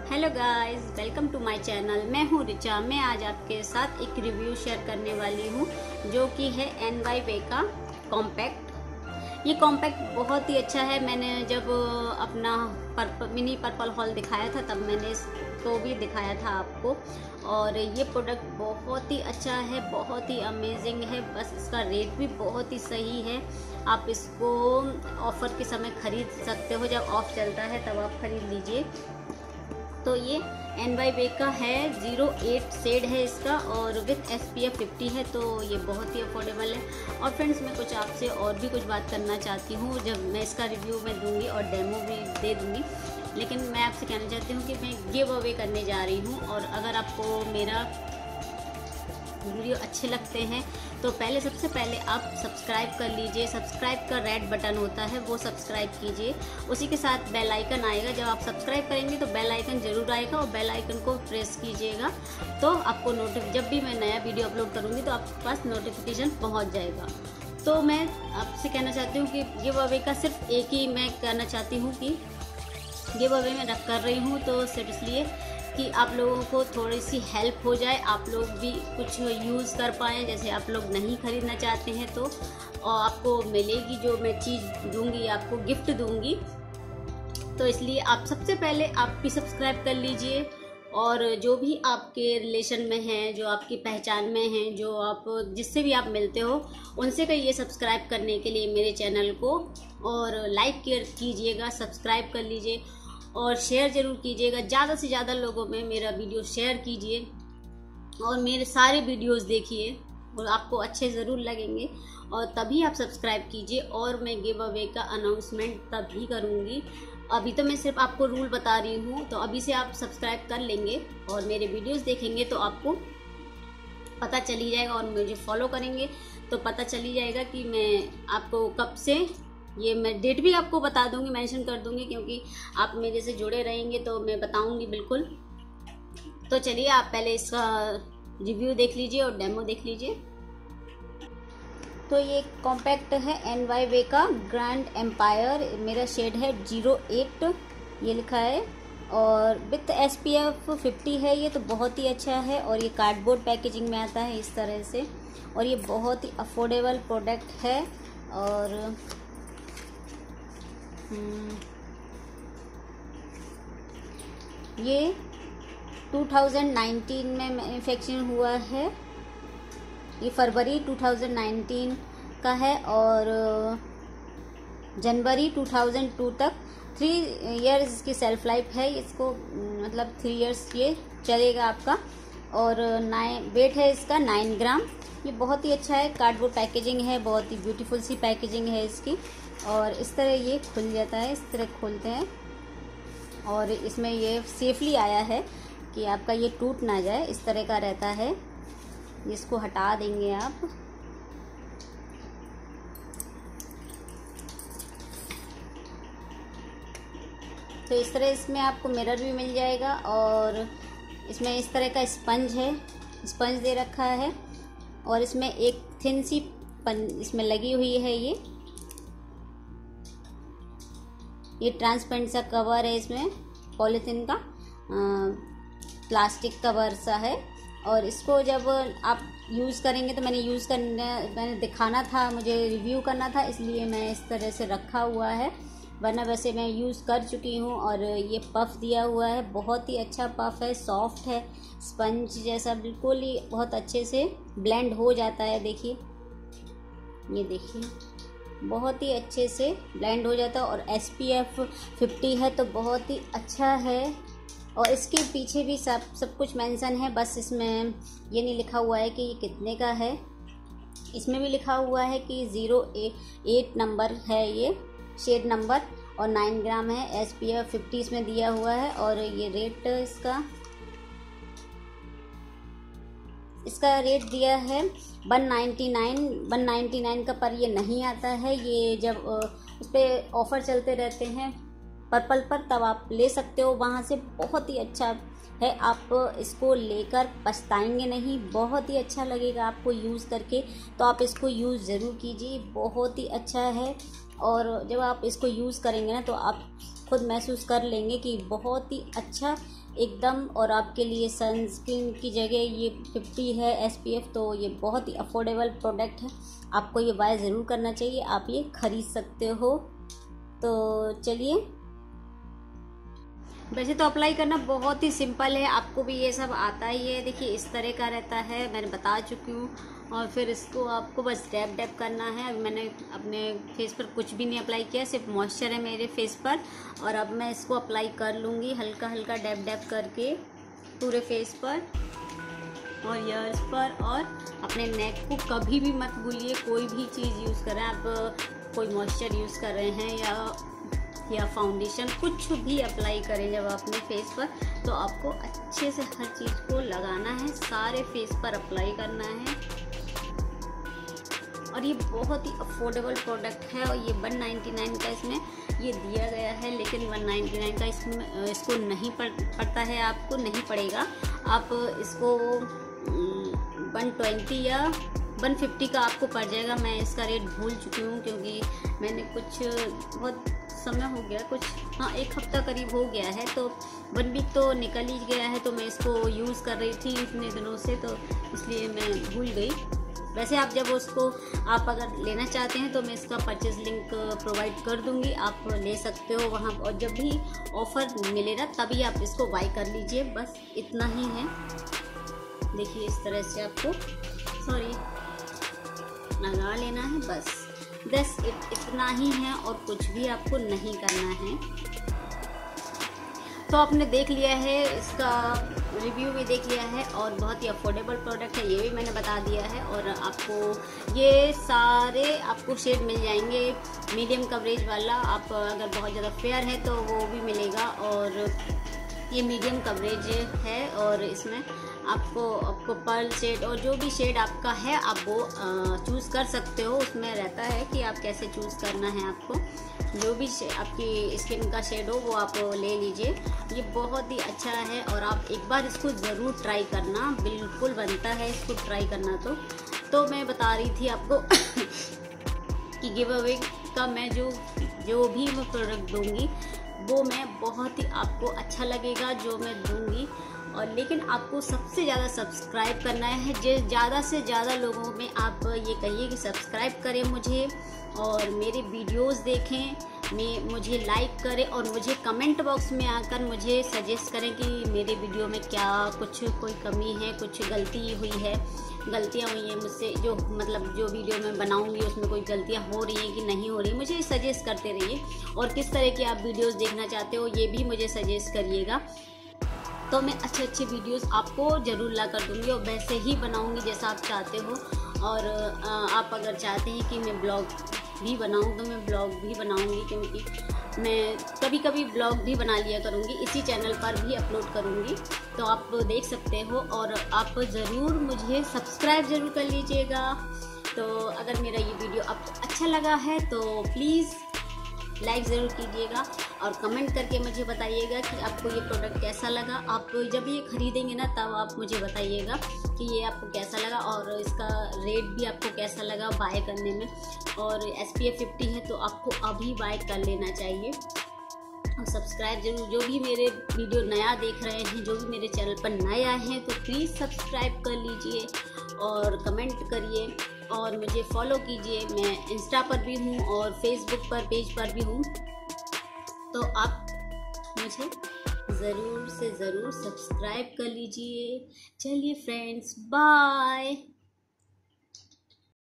Hello guys, welcome to my channel. मैं हूँ रिचा। मैं आज आपके साथ एक रिव्यू शेयर करने वाली हूँ जो कि है NYV का कॉम्पैक्ट। ये कॉम्पैक्ट बहुत ही अच्छा है। मैंने जब अपना मिनी पर्पल हॉल दिखाया था तब मैंने इसको भी दिखाया था आपको, और ये प्रोडक्ट बहुत ही अच्छा है, बहुत ही अमेजिंग है। बस इसका रेट भी बहुत ही सही है। आप इसको ऑफ़र के समय ख़रीद सकते हो, जब ऑफ चलता है तब आप ख़रीद लीजिए। तो ये NYV का है, 08 शेड है इसका और विथ SPF 50 है, तो ये बहुत ही अफोर्डेबल है। और फ्रेंड्स, मैं कुछ आपसे और भी कुछ बात करना चाहती हूँ। जब मैं इसका रिव्यू में दूंगी और डेमो भी दे दूंगी, लेकिन मैं आपसे कहना चाहती हूँ कि मैं गिव अवे करने जा रही हूँ। और अगर आपको मेरा वीडियो अच्छे लगते हैं तो सबसे पहले आप सब्सक्राइब कर लीजिए। सब्सक्राइब का रेड बटन होता है, वो सब्सक्राइब कीजिए। उसी के साथ बेल आइकन आएगा। जब आप सब्सक्राइब करेंगे तो बेल आइकन ज़रूर आएगा, और बेल आइकन को प्रेस कीजिएगा तो आपको जब भी मैं नया वीडियो अपलोड करूँगी तो आपके पास नोटिफिकेशन पहुँच जाएगा। तो मैं आपसे कहना चाहती हूँ कि गिव अवे का सिर्फ एक ही मैं कहना चाहती हूँ कि गिव अवे में कर रही हूँ तो सिर्फ इसलिए कि आप लोगों को थोड़ी सी हेल्प हो जाए, आप लोग भी कुछ यूज़ कर पाएँ। जैसे आप लोग नहीं ख़रीदना चाहते हैं तो आपको मिलेगी, जो मैं चीज़ दूंगी आपको गिफ्ट दूंगी। तो इसलिए आप सबसे पहले आप भी सब्सक्राइब कर लीजिए, और जो भी आपके रिलेशन में हैं, जो आपकी पहचान में हैं, जो आप जिससे भी आप मिलते हो, उनसे कहिए सब्सक्राइब करने के लिए मेरे चैनल को, और लाइक कीजिएगा, सब्सक्राइब कर लीजिए और शेयर ज़रूर कीजिएगा। ज़्यादा से ज़्यादा लोगों में मेरा वीडियो शेयर कीजिए और मेरे सारे वीडियोस देखिए, और आपको अच्छे ज़रूर लगेंगे। और तभी आप सब्सक्राइब कीजिए, और मैं गिव अवे का अनाउंसमेंट तभी करूँगी। अभी तो मैं सिर्फ आपको रूल बता रही हूँ, तो अभी से आप सब्सक्राइब कर लेंगे और मेरे वीडियोस देखेंगे तो आपको पता चली जाएगा, और मुझे फॉलो करेंगे तो पता चली जाएगा कि मैं आपको कब से, ये मैं डेट भी आपको बता दूंगी, मेंशन कर दूंगी, क्योंकि आप मेरे से जुड़े रहेंगे तो मैं बताऊंगी बिल्कुल। तो चलिए आप पहले इसका रिव्यू देख लीजिए और डेमो देख लीजिए। तो ये कॉम्पैक्ट है NYV का ग्रैंड एम्पायर। मेरा शेड है 08 ये लिखा है, और विथ SPF 50 है। ये तो बहुत ही अच्छा है, और ये कार्डबोर्ड पैकेजिंग में आता है इस तरह से, और ये बहुत ही अफोर्डेबल प्रोडक्ट है। और ये 2019 में मैन्युफैक्चरिंग हुआ है। ये फरवरी 2019 का है, और जनवरी 2002 तक 3 इयर्स इसकी सेल्फ लाइफ है। इसको मतलब 3 इयर्स ये चलेगा आपका। और वेट है इसका 9 ग्राम। ये बहुत ही अच्छा है। कार्डबोर्ड पैकेजिंग है, बहुत ही ब्यूटीफुल सी पैकेजिंग है इसकी। और इस तरह ये खुल जाता है, इस तरह खोलते हैं, और इसमें ये सेफली आया है कि आपका ये टूट ना जाए, इस तरह का रहता है। इसको हटा देंगे आप। तो इस तरह इसमें आपको मिरर भी मिल जाएगा, और इसमें इस तरह का स्पंज है, स्पंज दे रखा है, और इसमें एक थिन सी इसमें लगी हुई है। ये ट्रांसपेरेंट सा कवर है, इसमें पॉलीथीन का प्लास्टिक कवर सा है। और इसको जब आप यूज़ करेंगे तो मैंने दिखाना था, मुझे रिव्यू करना था, इसलिए मैं इस तरह से रखा हुआ है, वरना वैसे मैं यूज़ कर चुकी हूँ। और ये पफ़ दिया हुआ है, बहुत ही अच्छा पफ़ है, सॉफ्ट है, स्पंज जैसा, बिल्कुल ही बहुत अच्छे से ब्लेंड हो जाता है। देखिए, ये देखिए, बहुत ही अच्छे से ब्लेंड हो जाता है। और SPF 50 है तो बहुत ही अच्छा है। और इसके पीछे भी सब कुछ मेंशन है, बस इसमें ये नहीं लिखा हुआ है कि ये कितने का है। इसमें भी लिखा हुआ है कि 08 नंबर है ये शेड नंबर, और 9 ग्राम है। SPF 50 इसमें दिया हुआ है, और ये रेट इसका रेट दिया है 199 का, पर ये नहीं आता है। ये जब उस पर ऑफ़र चलते रहते हैं पर्पल पर, तब आप ले सकते हो वहाँ से। बहुत ही अच्छा है, आप इसको लेकर पछताएंगे नहीं, बहुत ही अच्छा लगेगा आपको यूज़ करके। तो आप इसको यूज़ ज़रूर कीजिए, बहुत ही अच्छा है। और जब आप इसको यूज़ करेंगे ना तो आप खुद महसूस कर लेंगे कि बहुत ही अच्छा एकदम। और आपके लिए सनस्क्रीन की जगह ये 50 है SPF, तो ये बहुत ही अफोर्डेबल प्रोडक्ट है। आपको ये बाय ज़रूर करना चाहिए, आप ये खरीद सकते हो। तो चलिए, वैसे तो अप्लाई करना बहुत ही सिंपल है, आपको भी ये सब आता ही है। देखिए इस तरह का रहता है, मैंने बता चुकी हूँ। और फिर इसको आपको बस डैब डैब करना है। अब मैंने अपने फेस पर कुछ भी नहीं अप्लाई किया, सिर्फ मॉइस्चर है मेरे फेस पर। और अब मैं इसको अप्लाई कर लूँगी हल्का हल्का डैब डैब करके पूरे फेस पर और ईयर्स पर। और अपने नेक को कभी भी मत भूलिए, कोई भी चीज़ यूज़ करें आप, कोई मॉइस्चर यूज़ कर रहे हैं या फाउंडेशन, कुछ भी अप्लाई करें जब अपने फेस पर, तो आपको अच्छे से हर चीज़ को लगाना है, सारे फेस पर अप्लाई करना है। और ये बहुत ही अफोर्डेबल प्रोडक्ट है। और ये 199 का इसमें ये दिया गया है, लेकिन 199 का इसको नहीं पड़ता है, आपको नहीं पड़ेगा। आप इसको 120 या 150 का आपको पड़ जाएगा। मैं इसका रेट भूल चुकी हूँ, क्योंकि मैंने कुछ बहुत समय हो गया, कुछ हाँ 1 हफ्ता करीब हो गया है, तो 1 वीक तो निकल ही गया है। तो मैं इसको यूज़ कर रही थी इतने दिनों से, तो इसलिए मैं भूल गई। वैसे आप जब उसको आप अगर लेना चाहते हैं तो मैं इसका परचेज लिंक प्रोवाइड कर दूंगी, आप ले सकते हो वहाँ। और जब भी ऑफ़र मिले ना तभी आप इसको बाय कर लीजिए, बस इतना ही है। देखिए इस तरह से आपको लगा लेना है, बस इतना ही है और कुछ भी आपको नहीं करना है। तो आपने देख लिया है, इसका रिव्यू भी देख लिया है और बहुत ही अफोर्डेबल प्रोडक्ट है, ये भी मैंने बता दिया है। और आपको ये सारे आपको शेड मिल जाएंगे, मीडियम कवरेज वाला, आप अगर बहुत ज़्यादा फेयर है तो वो भी मिलेगा। और ये मीडियम कवरेज है और इसमें आपको पर्ल शेड और जो भी शेड आपका है आप वो चूज़ कर सकते हो। उसमें रहता है कि आप कैसे चूज़ करना है, आपको जो भी आपकी स्किन का शेड हो वो आप ले लीजिए। ये बहुत ही अच्छा है और आप एक बार इसको ज़रूर ट्राई करना, बिल्कुल बनता है इसको ट्राई करना। तो मैं बता रही थी आपको कि गिव अवे का मैं जो भी मैं प्रोडक्ट दूंगी वो मैं बहुत ही आपको अच्छा लगेगा जो मैं दूंगी। और लेकिन आपको सबसे ज़्यादा सब्सक्राइब करना है, ज़्यादा से ज़्यादा लोगों में आप ये कहिए कि सब्सक्राइब करें मुझे और मेरे वीडियोस देखें, मुझे लाइक करें और मुझे कमेंट बॉक्स में आकर मुझे सजेस्ट करें कि मेरे वीडियो में क्या कोई कमी है, कुछ गलतियाँ हुई हैं मुझसे, जो वीडियो मैं बनाऊंगी उसमें कोई गलतियाँ हो रही हैं कि नहीं हो रही, मुझे सजेस्ट करते रहिए। और किस तरह की आप वीडियोस देखना चाहते हो ये भी मुझे सजेस्ट करिएगा, तो मैं अच्छे वीडियोस आपको ज़रूर ला कर दूँगी और वैसे ही बनाऊँगी जैसा आप चाहते हो। और आप अगर चाहते हैं कि मैं ब्लॉग भी बनाऊँ तो मैं ब्लॉग भी बनाऊँगी, क्योंकि मैं कभी कभी ब्लॉग भी बना लिया करूँगी, इसी चैनल पर भी अपलोड करूँगी, तो आप देख सकते हो। और आप ज़रूर मुझे सब्सक्राइब ज़रूर कर लीजिएगा। तो अगर मेरा ये वीडियो आपको अच्छा लगा है तो प्लीज़ लाइक ज़रूर कीजिएगा और कमेंट करके मुझे बताइएगा कि आपको ये प्रोडक्ट कैसा लगा। आप जब ये ख़रीदेंगे ना तब आप मुझे बताइएगा कि ये आपको कैसा लगा और इसका रेट भी आपको कैसा लगा बाय करने में। और SPF 50 है तो आपको अभी बाय कर लेना चाहिए। और सब्सक्राइब जरूर, जो भी मेरे वीडियो नया देख रहे हैं, जो भी मेरे चैनल पर नए आए हैं तो प्लीज़ सब्सक्राइब कर लीजिए और कमेंट करिए और मुझे फॉलो कीजिए। मैं इंस्टा पर भी हूँ और फेसबुक पर पेज पर भी हूँ, तो आप मुझे ज़रूर से ज़रूर सब्सक्राइब कर लीजिए। चलिए फ्रेंड्स, बाय।